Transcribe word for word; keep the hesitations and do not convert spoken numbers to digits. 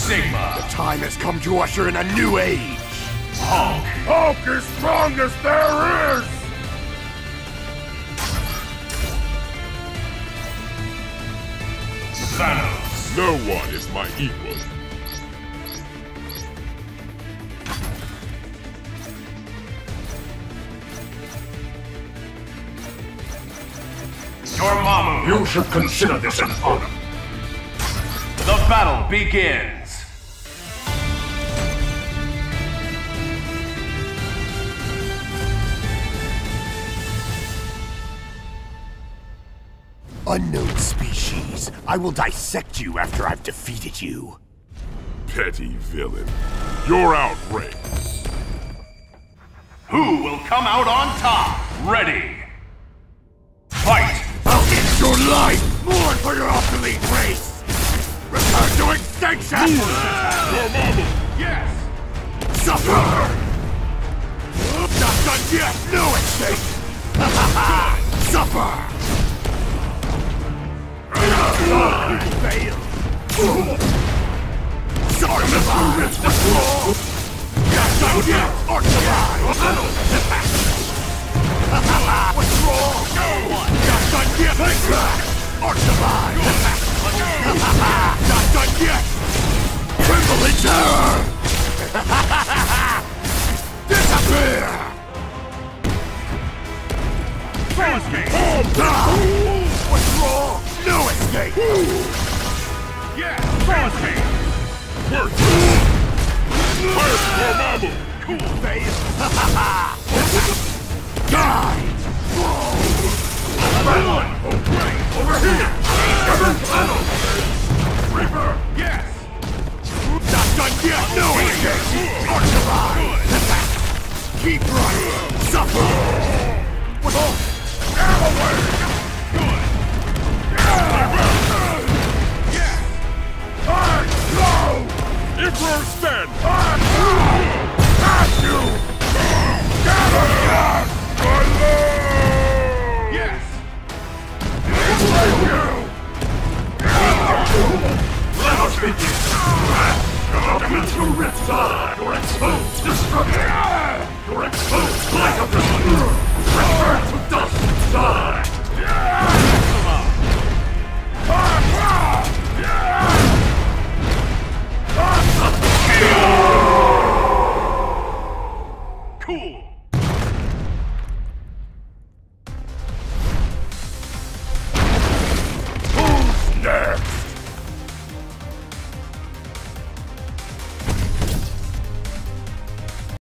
Sigma. The time has come to usher in a new age. Hulk. Hulk is strongest there is! Thanos. No one is my equal. Dormammu. You should consider this an honor. The battle begins. Unknown species, I will dissect you after I've defeated you. Petty villain. You're outrageous. Who will come out on top? Ready. Fight! I'll end your life! Mourn for your obsolete race! Return to extinction! Dormammu! Yes! Suffer! Not done yet! No escape! Suffer! Fail! Archivide! Not done yet! Archivide! What's wrong? No one! Not done yet! Take that! Archivide! Not done yet! Tremble in terror! Disappear! Froze me! What's wrong? No escape! Yes! Froze me! First! First, Dormammu! Cool! Fail! Die! One! Over here! Reaper! Yes! Not done yet! No escape! Archivide! Keep running! Suffer! What? Out away! Good! Yes! I go! Emperor stand! I at you! Gather gas! Yes! Let us begin! Elemental reptile! Your exposed destruction! Your exposed light of the earth! Return to dust and die!